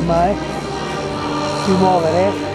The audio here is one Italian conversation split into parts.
ormai? Più muovere?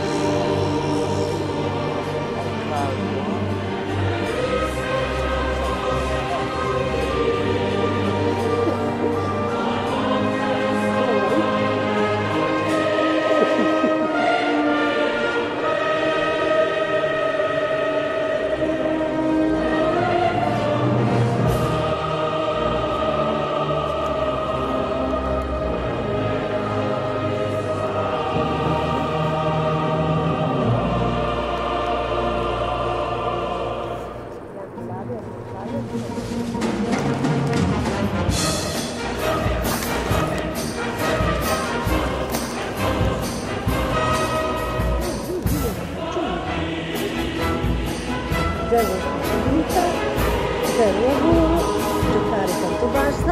Zero responsabilità, zero lavoro, giocare quanto basta,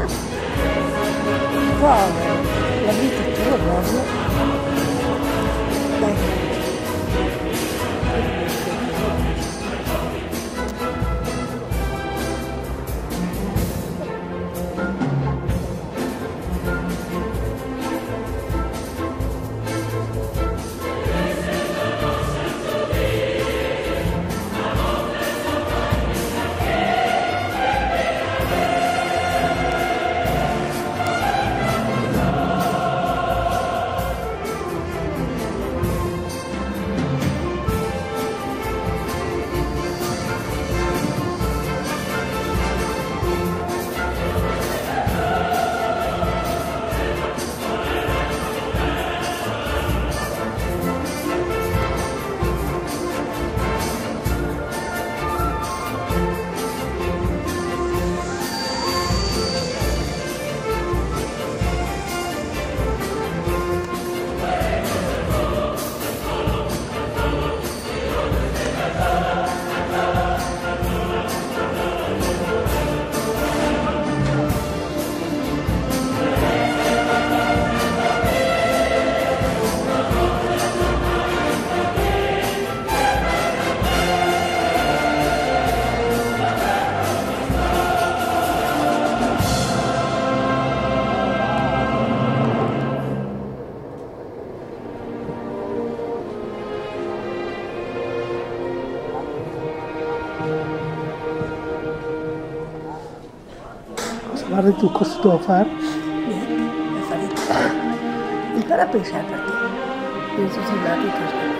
povero, la vita è tua proprio. Dai. Guarda tu cosa devo fare? Niente, a fare tutto. Impara a pensare per te. Io tutti i lati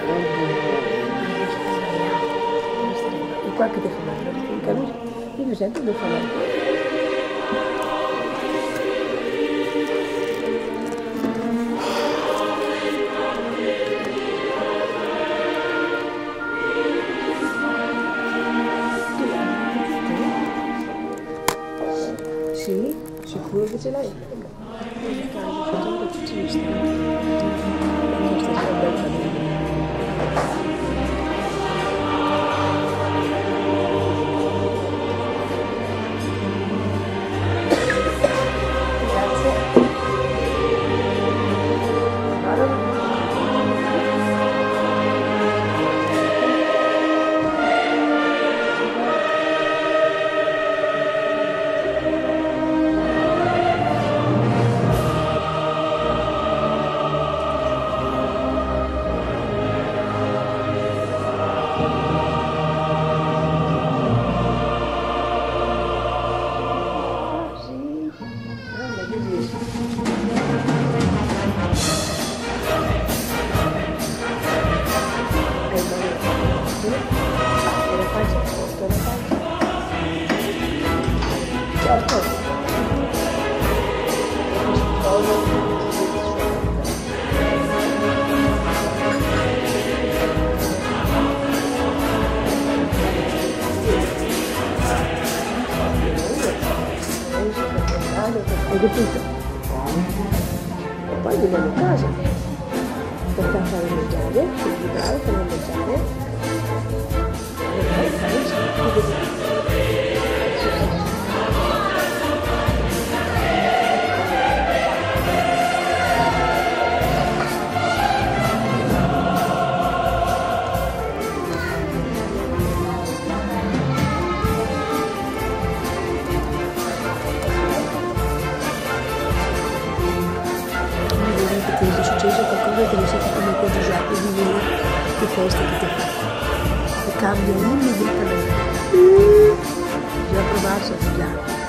e qualche telefonata. Io mi sento devo fare. Sì, sicuro che ce l'hai. Facendo tutti gli istanti. Questa è una bella famiglia. Hai capito? E poi andiamo a casa. Perché fare il mangiare, quindi bravo, fare il mangiare. E poi fare il salto. Cosa è successo? questa che ti ha fatto, ti cambia immediatamente. Bisogna provarci a studiare.